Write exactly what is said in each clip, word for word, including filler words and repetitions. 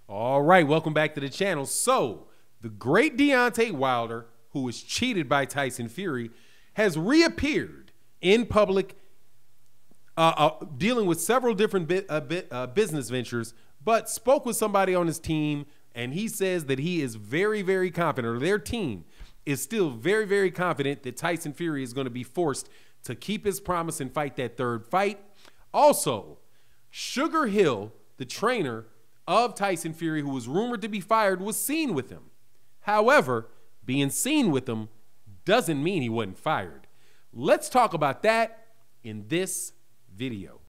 All right, welcome back to the channel. So, the great Deontay Wilder, who was cheated by Tyson Fury, has reappeared in public, uh, uh, dealing with several different bit, uh, bit, uh, business ventures, but spoke with somebody on his team, and he says that he is very, very confident, or their team is still very, very confident that Tyson Fury is going to be forced to keep his promise and fight that third fight. Also, Sugar Hill, the trainer of Tyson Fury, who was rumored to be fired, was seen with him. However, being seen with him doesn't mean he wasn't fired. Let's talk about that in this video.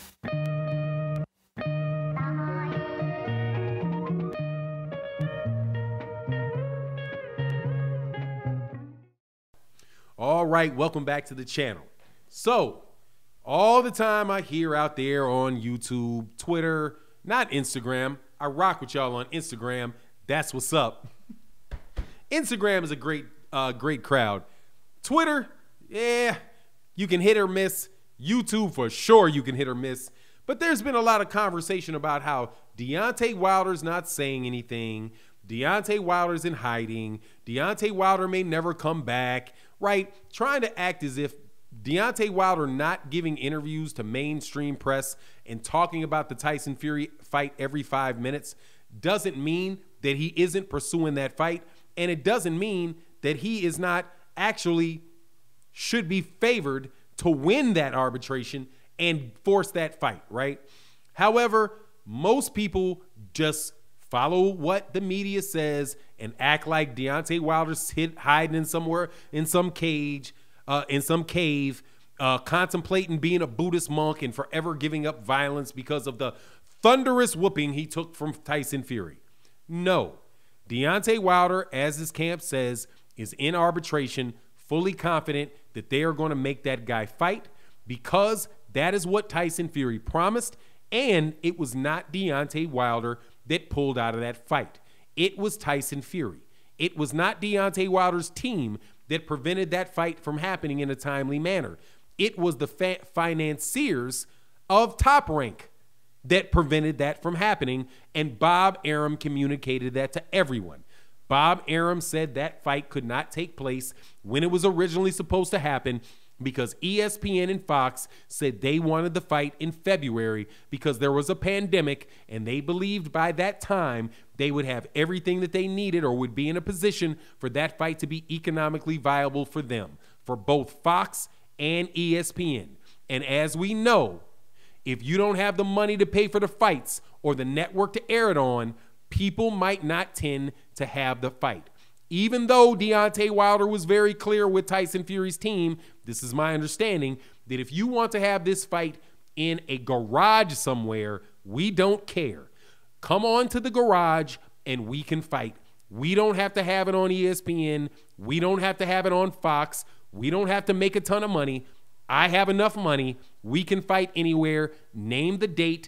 All right, welcome back to the channel. So, all the time I hear out there on YouTube, Twitter, not Instagram. I rock with y'all on Instagram. That's what's up. Instagram is a great, uh, great crowd. Twitter, yeah, you can hit or miss. YouTube, for sure, you can hit or miss. But there's been a lot of conversation about how Deontay Wilder's not saying anything. Deontay Wilder's in hiding. Deontay Wilder may never come back, right? Trying to act as if Deontay Wilder not giving interviews to mainstream press and talking about the Tyson Fury fight every five minutes doesn't mean that he isn't pursuing that fight, and it doesn't mean that he is not actually should be favored to win that arbitration and force that fight, right? However, most people just follow what the media says and act like Deontay Wilder's hid, hiding in somewhere in some cage, uh, in some cave, uh, contemplating being a Buddhist monk and forever giving up violence because of the thunderous whooping he took from Tyson Fury. No, Deontay Wilder, as his camp says, is in arbitration, fully confident that they are going to make that guy fight because that is what Tyson Fury promised, and it was not Deontay Wilder that pulled out of that fight. It was Tyson Fury. It was not Deontay Wilder's team that prevented that fight from happening in a timely manner. It was the financiers of Top Rank that prevented that from happening, and Bob Arum communicated that to everyone. Bob Arum said that fight could not take place when it was originally supposed to happen because E S P N and Fox said they wanted the fight in February because there was a pandemic, and they believed by that time they would have everything that they needed or would be in a position for that fight to be economically viable for them, for both Fox and E S P N. And as we know, if you don't have the money to pay for the fights or the network to air it on, people might not tend to have the fight. Even though Deontay Wilder was very clear with Tyson Fury's team, this is my understanding, that if you want to have this fight in a garage somewhere, we don't care. Come on to the garage and we can fight. We don't have to have it on E S P N. We don't have to have it on Fox. We don't have to make a ton of money. I have enough money. We can fight anywhere. Name the date,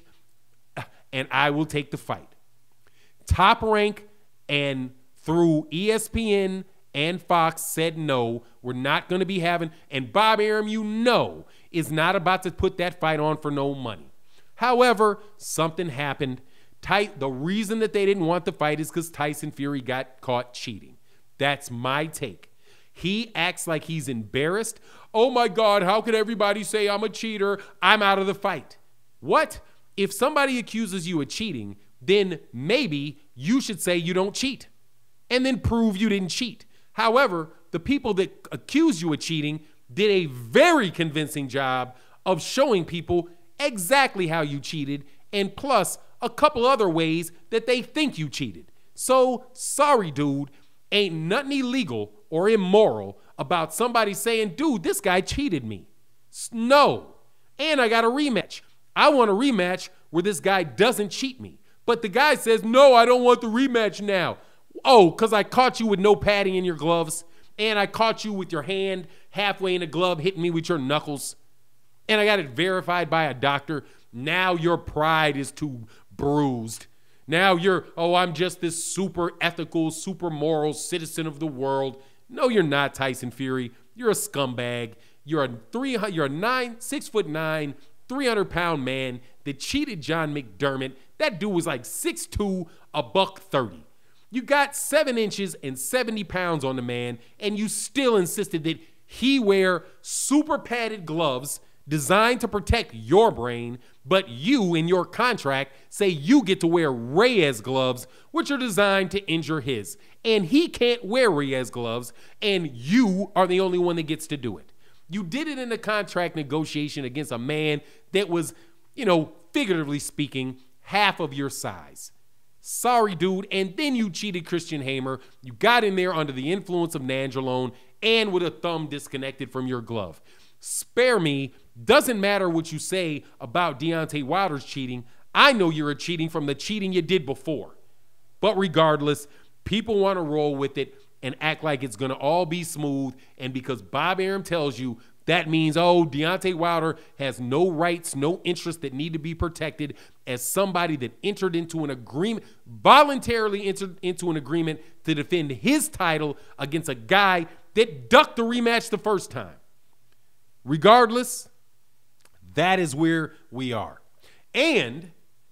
and I will take the fight. Top Rank and through E S P N and Fox said no, we're not going to be having, and Bob Arum, you know, is not about to put that fight on for no money. However, something happened. Ty the reason that they didn't want the fight is because Tyson Fury got caught cheating. That's my take. He acts like he's embarrassed. Oh my God, how could everybody say I'm a cheater? I'm out of the fight. What? If somebody accuses you of cheating, then maybe you should say you don't cheat and then prove you didn't cheat. However, the people that accuse you of cheating did a very convincing job of showing people exactly how you cheated, and plus a couple other ways that they think you cheated. So, sorry, dude, ain't nothing illegal or immoral about somebody saying, dude, this guy cheated me. No. And I got a rematch. I want a rematch where this guy doesn't cheat me. But the guy says, no, I don't want the rematch now. Oh, because I caught you with no padding in your gloves, and I caught you with your hand halfway in the glove hitting me with your knuckles, and I got it verified by a doctor. Now your pride is too bruised. Now you're, oh, I'm just this super ethical, super moral citizen of the world. No, you're not, Tyson Fury. You're a scumbag. You're a three, you're a nine, six foot nine, three hundred pound man that cheated John McDermott, That dude was like six two, a buck thirty. You got seven inches and seventy pounds on the man, and you still insisted that he wear super padded gloves designed to protect your brain, but you in your contract say you get to wear Reyes gloves, which are designed to injure his. And he can't wear Reyes gloves, and you are the only one that gets to do it. You did it in a contract negotiation against a man that was, you know, figuratively speaking, half of your size. Sorry, dude. And then you cheated Christian Hamer. You got in there under the influence of nandrolone and with a thumb disconnected from your glove. Spare me. Doesn't matter what you say about Deontay Wilder's cheating. I know you're a cheating from the cheating you did before. But regardless, people want to roll with it and act like it's going to all be smooth. And because Bob Arum tells you, that means, oh, Deontay Wilder has no rights, no interests that need to be protected as somebody that entered into an agreement, voluntarily entered into an agreement to defend his title against a guy that ducked the rematch the first time. Regardless, that is where we are. And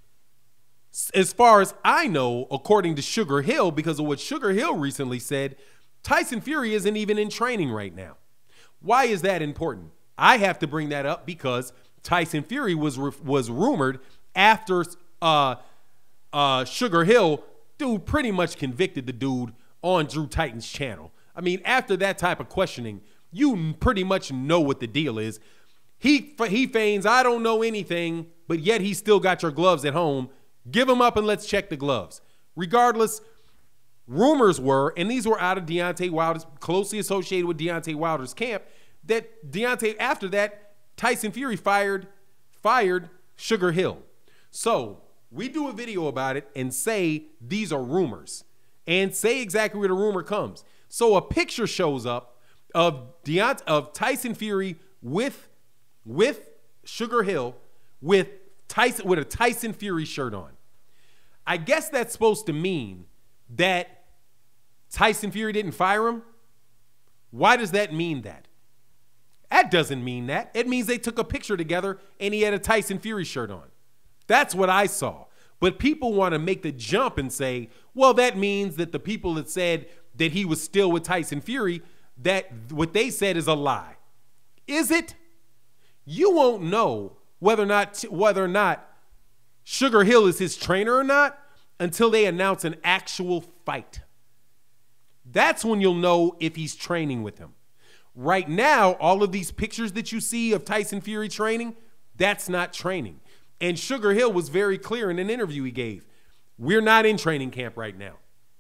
as far as I know, according to Sugar Hill, because of what Sugar Hill recently said, Tyson Fury isn't even in training right now. Why is that important? I have to bring that up because Tyson Fury was was rumored after uh, uh, Sugar Hill, dude, pretty much convicted the dude on Drew Titan's channel. I mean, after that type of questioning, you pretty much know what the deal is. He he feigns, I don't know anything, but yet he still got your gloves at home. Give them up and let's check the gloves. Regardless, rumors were, and these were out of Deontay Wilder's, closely associated with Deontay Wilder's camp, that Deontay, after that, Tyson Fury fired, fired Sugar Hill. So we do a video about it and say these are rumors and say exactly where the rumor comes. So a picture shows up of Deont- of Tyson Fury with, with Sugar Hill with Tyson with a Tyson Fury shirt on. I guess that's supposed to mean that Tyson Fury didn't fire him. Why does that mean that? That doesn't mean that. It means they took a picture together and he had a Tyson Fury shirt on. That's what I saw. But people want to make the jump and say, well, that means that the people that said that he was still with Tyson Fury, that what they said is a lie. Is it? You won't know whether or not whether or not Sugar Hill is his trainer or not until they announce an actual fight. That's when you'll know if he's training with him. Right now, all of these pictures that you see of Tyson Fury training, that's not training. And Sugar Hill was very clear in an interview he gave. We're not in training camp right now.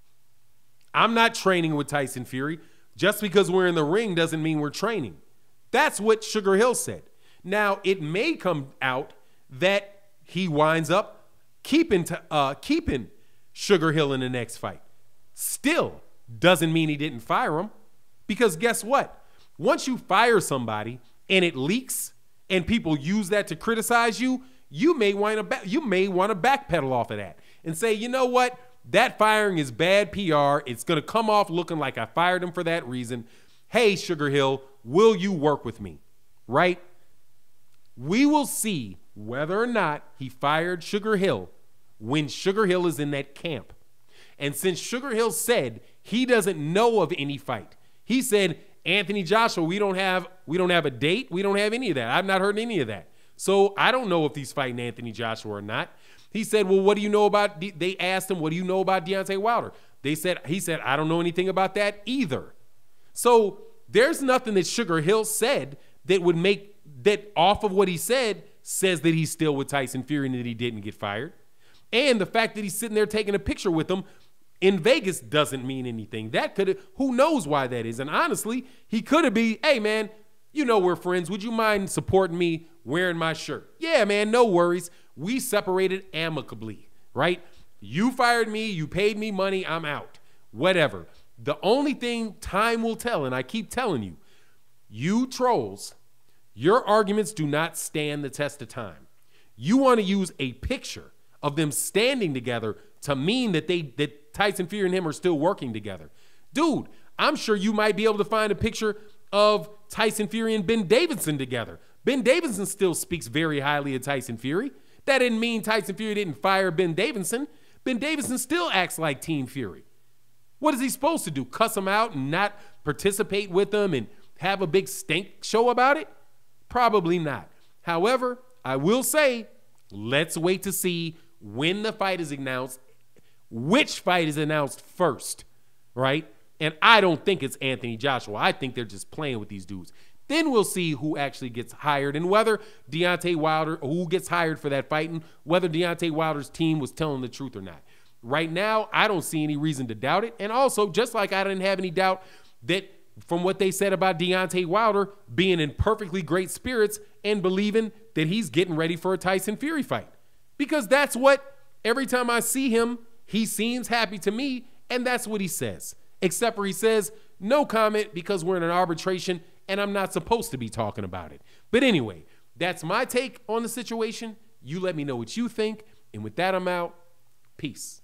I'm not training with Tyson Fury. Just because we're in the ring doesn't mean we're training. That's what Sugar Hill said. Now, it may come out that he winds up keeping, to, uh, keeping Sugar Hill in the next fight. Still doesn't mean he didn't fire him, because guess what? Once you fire somebody and it leaks and people use that to criticize you, you may want to you may want to backpedal off of that and say, you know what? That firing is bad P R. It's going to come off looking like I fired him for that reason. Hey, Sugar Hill, will you work with me? Right? We will see whether or not he fired Sugar Hill when Sugar Hill is in that camp. And since Sugar Hill said he doesn't know of any fight, he said, Anthony Joshua, we don't have we don't have a date. We don't have any of that. I've not heard any of that. So I don't know if he's fighting Anthony Joshua or not. He said, well, what do you know about, De they asked him, what do you know about Deontay Wilder? They said, he said, I don't know anything about that either. So there's nothing that Sugar Hill said that would make, that off of what he said, says that he's still with Tyson Fury and that he didn't get fired. And the fact that he's sitting there taking a picture with him in Vegas doesn't mean anything. That could have, who knows why that is. And honestly, he could have been, hey man, you know we're friends. Would you mind supporting me wearing my shirt? Yeah, man, no worries. We separated amicably, right? You fired me, you paid me money, I'm out. Whatever. The only thing time will tell, and I keep telling you, you trolls, your arguments do not stand the test of time. You want to use a picture of them standing together to mean that they that Tyson Fury and him are still working together. Dude, I'm sure you might be able to find a picture of Tyson Fury and Ben Davidson together. Ben Davidson still speaks very highly of Tyson Fury. That didn't mean Tyson Fury didn't fire Ben Davison. Ben Davison still acts like Team Fury. What is he supposed to do? Cuss him out and not participate with them and have a big stink show about it? Probably not. However, I will say, let's wait to see when the fight is announced, which fight is announced first, right? And I don't think it's Anthony Joshua. I think they're just playing with these dudes. Then we'll see who actually gets hired and whether Deontay Wilder, who gets hired for that fight, and whether Deontay Wilder's team was telling the truth or not. Right now, I don't see any reason to doubt it. And also, just like I didn't have any doubt that from what they said about Deontay Wilder being in perfectly great spirits and believing that he's getting ready for a Tyson Fury fight. Because that's what, every time I see him, he seems happy to me, and that's what he says. Except for he says, no comment because we're in an arbitration and I'm not supposed to be talking about it. But anyway, that's my take on the situation. You let me know what you think. And with that, I'm out. Peace.